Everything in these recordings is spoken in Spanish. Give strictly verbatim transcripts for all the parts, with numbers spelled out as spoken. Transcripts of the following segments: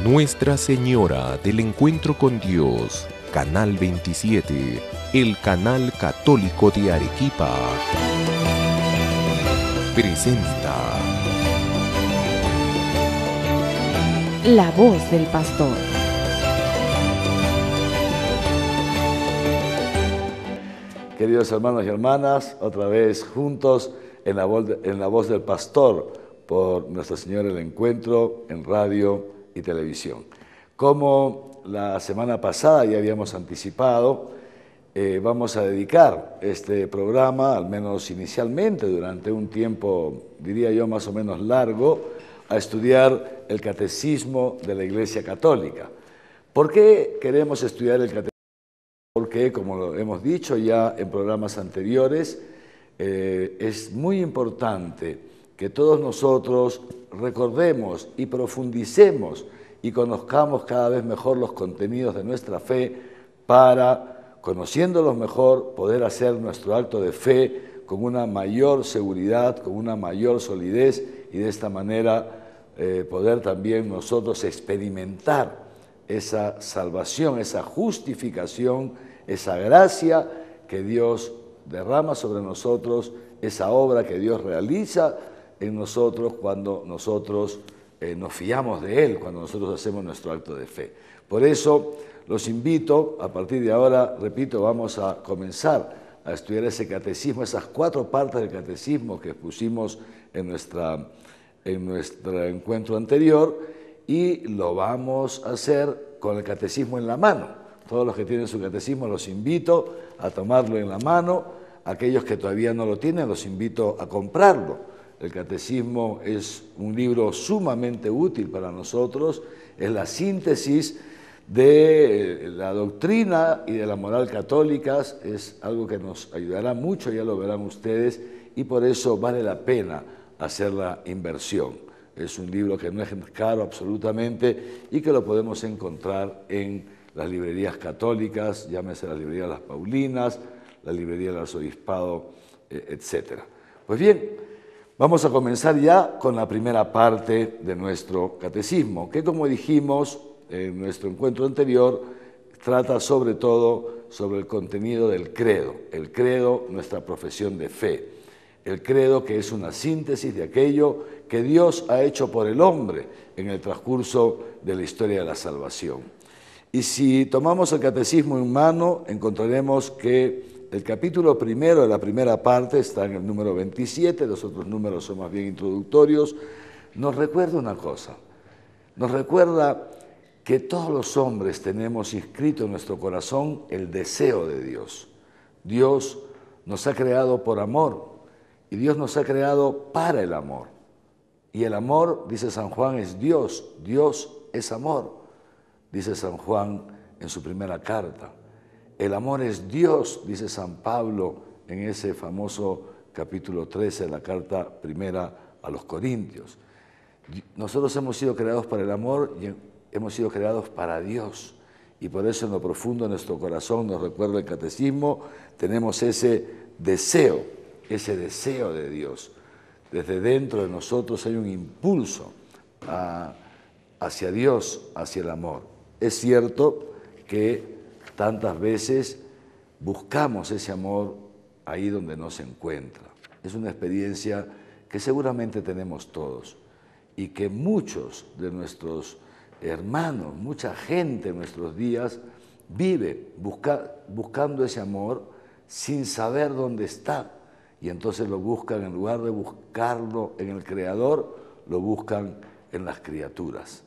Nuestra Señora del Encuentro con Dios, Canal veintisiete, el canal católico de Arequipa, presenta La Voz del Pastor. Queridos hermanos y hermanas, otra vez juntos en la voz, de, en la voz del Pastor por Nuestra Señora del Encuentro en radio y televisión. Como la semana pasada ya habíamos anticipado, eh, vamos a dedicar este programa, al menos inicialmente, durante un tiempo, diría yo, más o menos largo, a estudiar el Catecismo de la Iglesia Católica. ¿Por qué queremos estudiar el Catecismo? Porque, como lo hemos dicho ya en programas anteriores, eh, es muy importante que todos nosotros recordemos y profundicemos y conozcamos cada vez mejor los contenidos de nuestra fe para, conociéndolos mejor, poder hacer nuestro acto de fe con una mayor seguridad, con una mayor solidez y de esta manera eh, poder también nosotros experimentar esa salvación, esa justificación, esa gracia que Dios derrama sobre nosotros, esa obra que Dios realiza en nosotros cuando nosotros eh, nos fiamos de Él, cuando nosotros hacemos nuestro acto de fe. Por eso los invito, a partir de ahora, repito, vamos a comenzar a estudiar ese catecismo, esas cuatro partes del catecismo que pusimos en, nuestra, en nuestro encuentro anterior, y lo vamos a hacer con el catecismo en la mano. Todos los que tienen su catecismo los invito a tomarlo en la mano. Aquellos que todavía no lo tienen los invito a comprarlo. El catecismo es un libro sumamente útil para nosotros, es la síntesis de la doctrina y de la moral católicas, es algo que nos ayudará mucho, ya lo verán ustedes, y por eso vale la pena hacer la inversión. Es un libro que no es caro absolutamente y que lo podemos encontrar en las librerías católicas, llámese la librería de las Paulinas, la librería del Arzobispado, etcétera. Pues bien, vamos a comenzar ya con la primera parte de nuestro catecismo, que, como dijimos en nuestro encuentro anterior, trata sobre todo sobre el contenido del credo. El credo, nuestra profesión de fe. El credo, que es una síntesis de aquello que Dios ha hecho por el hombre en el transcurso de la historia de la salvación. Y si tomamos el catecismo en mano, encontraremos que el capítulo primero de la primera parte está en el número veintisiete, los otros números son más bien introductorios. Nos recuerda una cosa, nos recuerda que todos los hombres tenemos inscrito en nuestro corazón el deseo de Dios. Dios nos ha creado por amor y Dios nos ha creado para el amor. Y el amor, dice San Juan, es Dios, Dios es amor. Dice San Juan en su primera carta. El amor es Dios, dice San Pablo en ese famoso capítulo trece de la carta primera a los Corintios. Nosotros hemos sido creados para el amor y hemos sido creados para Dios. Y por eso en lo profundo de nuestro corazón, nos recuerda el catecismo, tenemos ese deseo, ese deseo de Dios. Desde dentro de nosotros hay un impulso a, hacia Dios, hacia el amor. Es cierto que tantas veces buscamos ese amor ahí donde no se encuentra. Es una experiencia que seguramente tenemos todos y que muchos de nuestros hermanos, mucha gente en nuestros días vive busca, buscando ese amor sin saber dónde está. Y entonces lo buscan, en lugar de buscarlo en el Creador, lo buscan en las criaturas.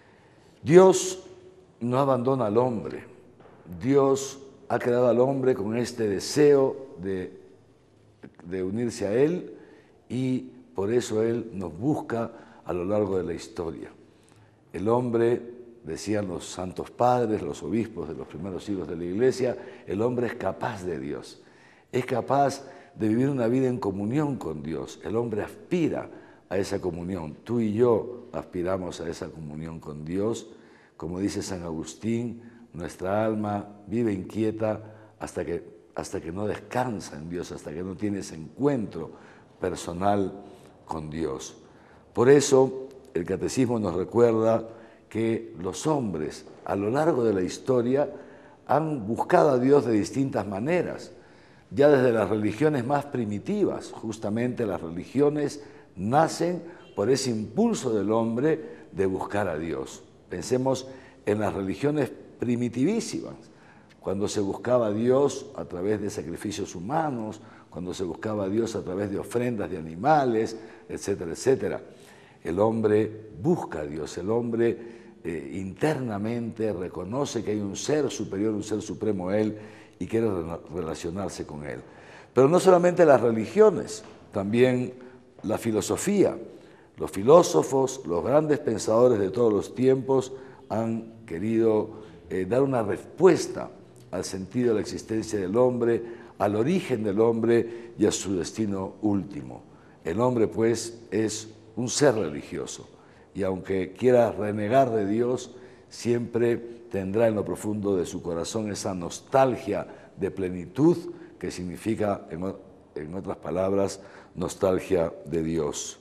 Dios no abandona al hombre. Dios ha creado al hombre con este deseo de, de unirse a Él y por eso Él nos busca a lo largo de la historia. El hombre, decían los santos padres, los obispos de los primeros siglos de la Iglesia, el hombre es capaz de Dios, es capaz de vivir una vida en comunión con Dios. El hombre aspira a esa comunión. Tú y yo aspiramos a esa comunión con Dios. Como dice San Agustín, nuestra alma vive inquieta hasta que, hasta que no descansa en Dios, hasta que no tiene ese encuentro personal con Dios. Por eso el catecismo nos recuerda que los hombres a lo largo de la historia han buscado a Dios de distintas maneras, ya desde las religiones más primitivas. Justamente las religiones nacen por ese impulso del hombre de buscar a Dios. Pensemos en las religiones primitivísimas, cuando se buscaba a Dios a través de sacrificios humanos, cuando se buscaba a Dios a través de ofrendas de animales, etcétera, etcétera. El hombre busca a Dios, el hombre eh, internamente reconoce que hay un ser superior, un ser supremo a él, y quiere relacionarse con él. Pero no solamente las religiones, también la filosofía. Los filósofos, los grandes pensadores de todos los tiempos han querido eh, dar una respuesta al sentido de la existencia del hombre, al origen del hombre y a su destino último. El hombre, pues, es un ser religioso, y aunque quiera renegar de Dios, siempre tendrá en lo profundo de su corazón esa nostalgia de plenitud que significa, en, en otras palabras, nostalgia de Dios.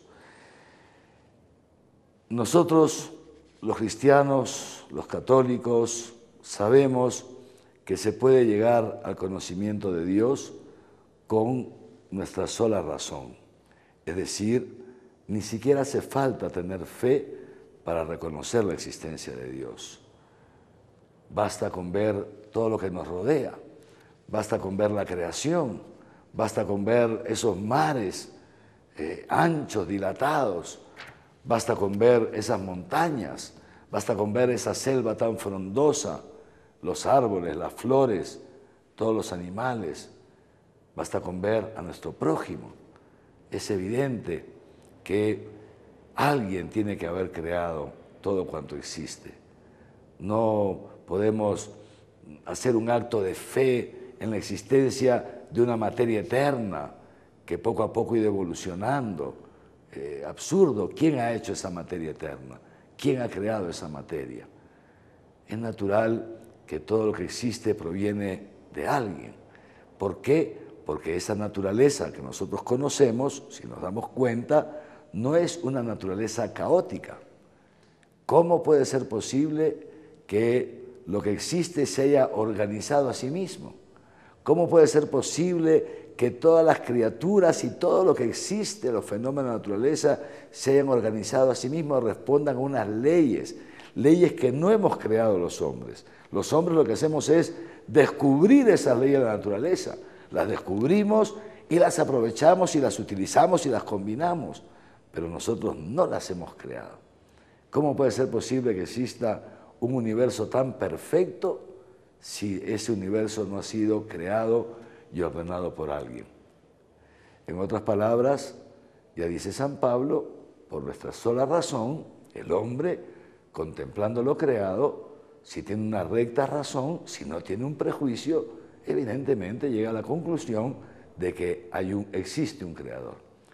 Nosotros, los cristianos, los católicos, sabemos que se puede llegar al conocimiento de Dios con nuestra sola razón. Es decir, ni siquiera hace falta tener fe para reconocer la existencia de Dios. Basta con ver todo lo que nos rodea, basta con ver la creación, basta con ver esos mares eh, anchos, dilatados, basta con ver esas montañas, basta con ver esa selva tan frondosa, los árboles, las flores, todos los animales, basta con ver a nuestro prójimo. Es evidente que alguien tiene que haber creado todo cuanto existe. No podemos hacer un acto de fe en la existencia de una materia eterna que poco a poco ha ido evolucionando. Eh, absurdo. ¿Quién ha hecho esa materia eterna? ¿Quién ha creado esa materia? Es natural que todo lo que existe proviene de alguien. ¿Por qué? Porque esa naturaleza que nosotros conocemos, si nos damos cuenta, no es una naturaleza caótica. ¿Cómo puede ser posible que lo que existe se haya organizado a sí mismo? ¿Cómo puede ser posible que todas las criaturas y todo lo que existe, los fenómenos de la naturaleza, se hayan organizado a sí mismos, respondan a unas leyes, leyes que no hemos creado los hombres? Los hombres lo que hacemos es descubrir esas leyes de la naturaleza, las descubrimos y las aprovechamos y las utilizamos y las combinamos, pero nosotros no las hemos creado. ¿Cómo puede ser posible que exista un universo tan perfecto si ese universo no ha sido creado y ordenado por alguien? En otras palabras, ya dice San Pablo, por nuestra sola razón, el hombre, contemplando lo creado, si tiene una recta razón, si no tiene un prejuicio, evidentemente llega a la conclusión de que hay un, existe un creador.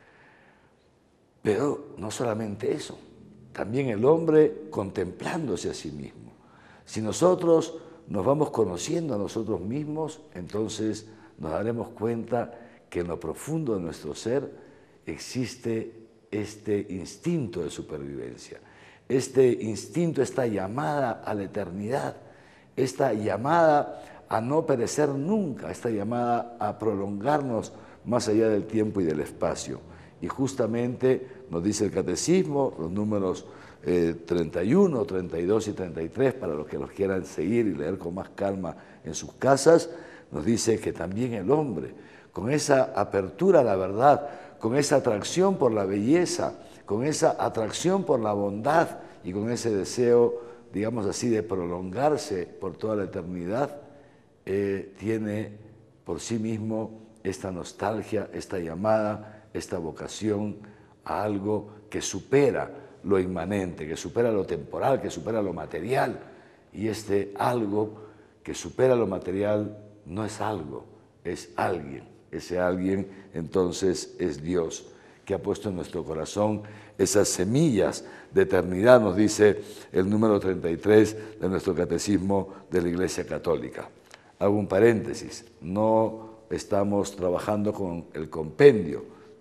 Pero no solamente eso, también el hombre contemplándose a sí mismo. Si nosotros nos vamos conociendo a nosotros mismos, entonces nos daremos cuenta que en lo profundo de nuestro ser existe este instinto de supervivencia, este instinto, esta llamada a la eternidad, esta llamada a no perecer nunca, esta llamada a prolongarnos más allá del tiempo y del espacio. Y justamente nos dice el Catecismo, los números eh, treinta y uno, treinta y dos y treinta y tres, para los que los quieran seguir y leer con más calma en sus casas, nos dice que también el hombre, con esa apertura a la verdad, con esa atracción por la belleza, con esa atracción por la bondad y con ese deseo, digamos así, de prolongarse por toda la eternidad, eh, tiene por sí mismo esta nostalgia, esta llamada, esta vocación a algo que supera lo inmanente, que supera lo temporal, que supera lo material. Y este algo que supera lo material no es algo, es alguien. Ese alguien entonces es Dios, que ha puesto en nuestro corazón esas semillas de eternidad, nos dice el número treinta y tres de nuestro Catecismo de la Iglesia Católica. Hago un paréntesis, no estamos trabajando con el compendio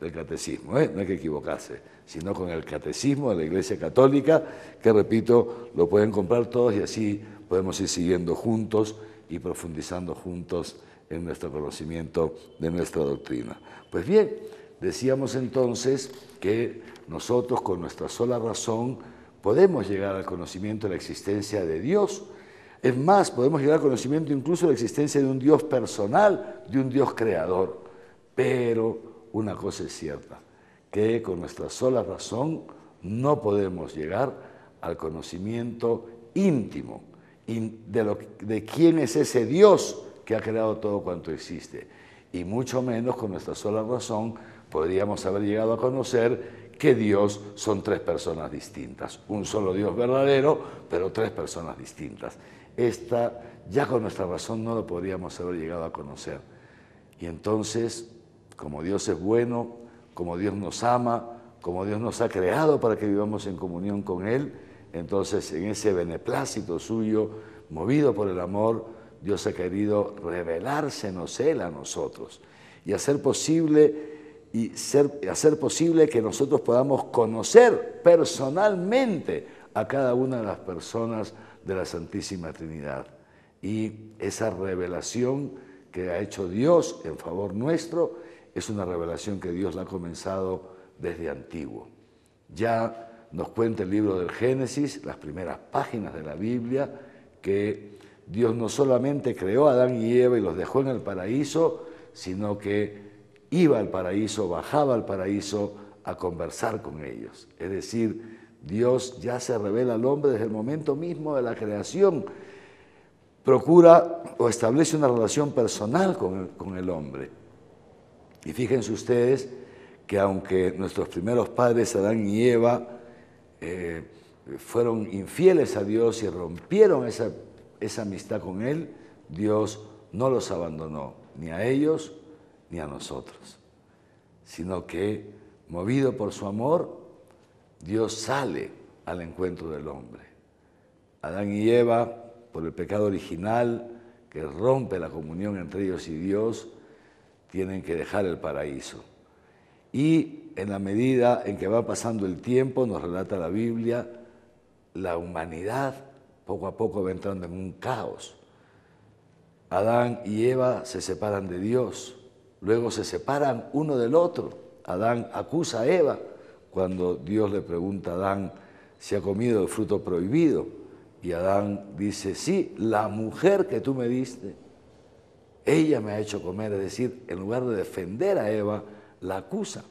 del catecismo, ¿eh? No hay que equivocarse, sino con el catecismo de la Iglesia Católica, que repito, lo pueden comprar todos y así podemos ir siguiendo juntos y profundizando juntos en nuestro conocimiento de nuestra doctrina. Pues bien, decíamos entonces que nosotros con nuestra sola razón podemos llegar al conocimiento de la existencia de Dios. Es más, podemos llegar al conocimiento incluso de la existencia de un Dios personal, de un Dios creador. Pero una cosa es cierta, que con nuestra sola razón no podemos llegar al conocimiento íntimo de, lo, de quién es ese Dios que ha creado todo cuanto existe. Y mucho menos con nuestra sola razón podríamos haber llegado a conocer que Dios son tres personas distintas. Un solo Dios verdadero, pero tres personas distintas. Esta, ya con nuestra razón no lo podríamos haber llegado a conocer. Y entonces, como Dios es bueno, como Dios nos ama, como Dios nos ha creado para que vivamos en comunión con Él, entonces en ese beneplácito suyo, movido por el amor, Dios ha querido revelársenos Él a nosotros y hacer posible, y ser, hacer posible que nosotros podamos conocer personalmente a cada una de las personas de la Santísima Trinidad. Y esa revelación que ha hecho Dios en favor nuestro es una revelación que Dios la ha comenzado desde antiguo. Ya nos cuenta el libro del Génesis, las primeras páginas de la Biblia, que Dios no solamente creó a Adán y Eva y los dejó en el paraíso, sino que iba al paraíso, bajaba al paraíso a conversar con ellos. Es decir, Dios ya se revela al hombre desde el momento mismo de la creación. Procura o establece una relación personal con el, con el hombre. Y fíjense ustedes que aunque nuestros primeros padres, Adán y Eva, eh, fueron infieles a Dios y rompieron esa, esa amistad con Él, Dios no los abandonó, ni a ellos ni a nosotros, sino que, movido por su amor, Dios sale al encuentro del hombre. Adán y Eva, por el pecado original que rompe la comunión entre ellos y Dios, tienen que dejar el paraíso. Y en la medida en que va pasando el tiempo, nos relata la Biblia, la humanidad poco a poco va entrando en un caos. Adán y Eva se separan de Dios, luego se separan uno del otro. Adán acusa a Eva cuando Dios le pregunta a Adán si ha comido el fruto prohibido. Y Adán dice, sí, la mujer que tú me diste, ella me ha hecho comer. Es decir, en lugar de defender a Eva, la acusa.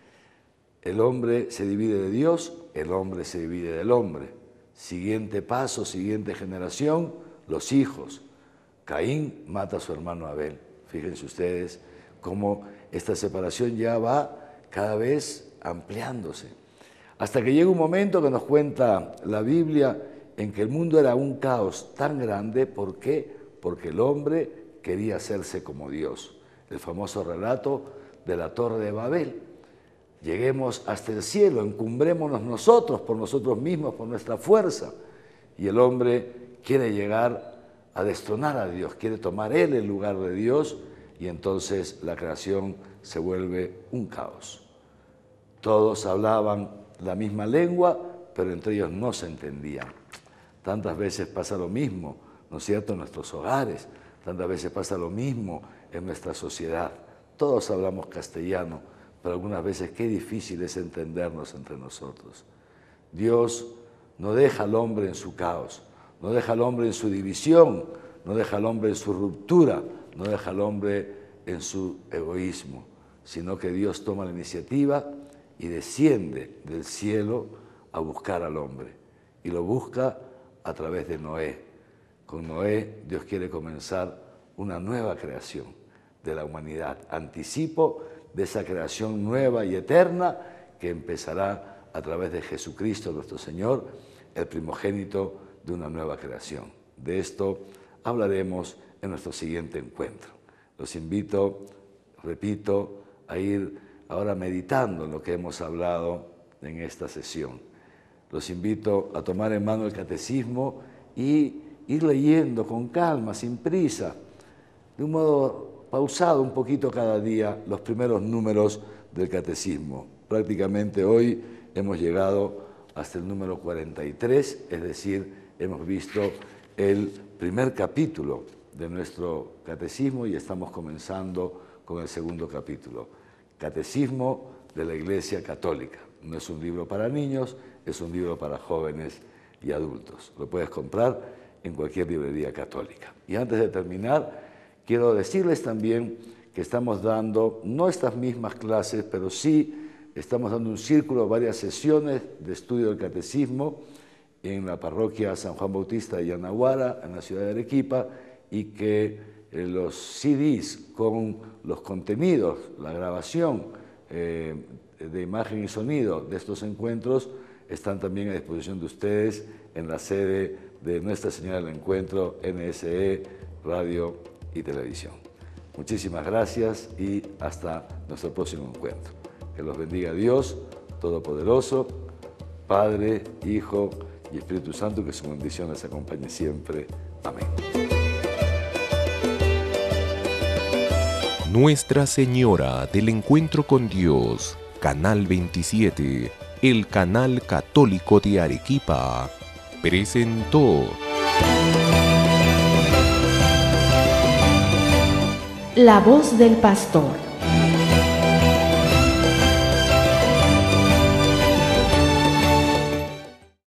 El hombre se divide de Dios, el hombre se divide del hombre. Siguiente paso, siguiente generación, los hijos. Caín mata a su hermano Abel. Fíjense ustedes cómo esta separación ya va cada vez ampliándose. Hasta que llega un momento que nos cuenta la Biblia en que el mundo era un caos tan grande. ¿Por qué? Porque el hombre quería hacerse como Dios. El famoso relato de la Torre de Babel. Lleguemos hasta el cielo, encumbrémonos nosotros por nosotros mismos, por nuestra fuerza. Y el hombre quiere llegar a destronar a Dios, quiere tomar él el lugar de Dios, y entonces la creación se vuelve un caos. Todos hablaban la misma lengua, pero entre ellos no se entendían. Tantas veces pasa lo mismo, ¿no es cierto?, en nuestros hogares, tantas veces pasa lo mismo en nuestra sociedad. Todos hablamos castellano, pero algunas veces qué difícil es entendernos entre nosotros. Dios no deja al hombre en su caos, no deja al hombre en su división, no deja al hombre en su ruptura, no deja al hombre en su egoísmo, sino que Dios toma la iniciativa y desciende del cielo a buscar al hombre. Y lo busca a través de Noé. Con Noé Dios quiere comenzar una nueva creación de la humanidad, anticipo de esa creación nueva y eterna que empezará a través de Jesucristo nuestro Señor, el primogénito de una nueva creación. De esto hablaremos en nuestro siguiente encuentro. Los invito, repito, a ir ahora meditando en lo que hemos hablado en esta sesión. Los invito a tomar en mano el catecismo y ir leyendo con calma, sin prisa, de un modo pausado un poquito cada día, los primeros números del Catecismo. Prácticamente hoy hemos llegado hasta el número cuarenta y tres, es decir, hemos visto el primer capítulo de nuestro Catecismo y estamos comenzando con el segundo capítulo. Catecismo de la Iglesia Católica. No es un libro para niños, es un libro para jóvenes y adultos. Lo puedes comprar en cualquier librería católica. Y antes de terminar, quiero decirles también que estamos dando, no estas mismas clases, pero sí estamos dando un círculo, varias sesiones de estudio del Catecismo en la parroquia San Juan Bautista de Yanaguara, en la ciudad de Arequipa, y que eh, los C Ds con los contenidos, la grabación eh, de imagen y sonido de estos encuentros están también a disposición de ustedes en la sede de Nuestra Señora del Encuentro, N S E, Radio y Televisión. Muchísimas gracias y hasta nuestro próximo encuentro. Que los bendiga Dios Todopoderoso, Padre, Hijo y Espíritu Santo, que su bendición les acompañe siempre. Amén. Nuestra Señora del Encuentro con Dios, Canal veintisiete, el canal católico de Arequipa, presentó La voz del pastor.